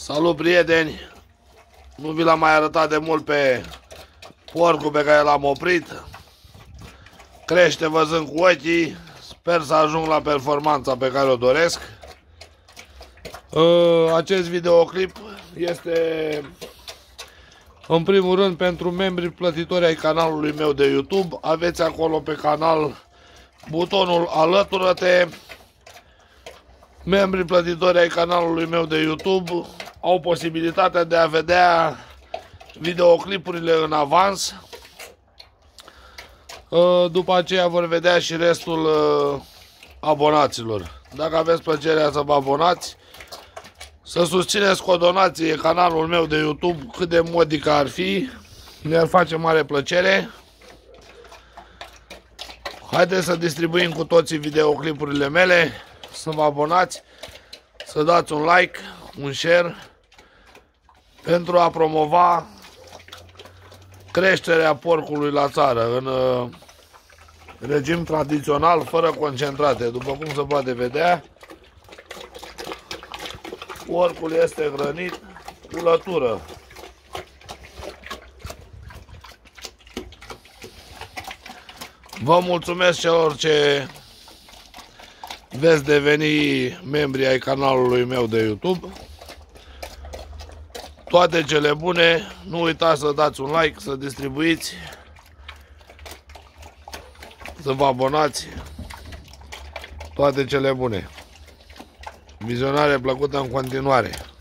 Salut, prieteni! Nu vi l-am mai arătat de mult pe porcul pe care l-am oprit. Crește văzând cu ochii. Sper să ajung la performanța pe care o doresc. Acest videoclip este în primul rând pentru membrii plătitori ai canalului meu de YouTube. Aveți acolo pe canal butonul Alătură-te. Membrii plătitori ai canalului meu de YouTube au posibilitatea de a vedea videoclipurile în avans. După aceea vor vedea și restul abonaților. Dacă aveți plăcerea să vă abonați, să susțineți cu o donație canalul meu de YouTube, cât de modică ar fi, ne-ar face mare plăcere. Haideți să distribuim cu toții videoclipurile mele, să vă abonați, să dați un like, un share, pentru a promova creșterea porcului la țară, în regim tradițional, fără concentrate. După cum se poate vedea, porcul este hrănit cu lătură. Vă mulțumesc celor ce veți deveni membri ai canalului meu de YouTube. Toate cele bune, nu uitați să dați un like, să distribuiți, să vă abonați. Toate cele bune. Vizionare plăcută în continuare.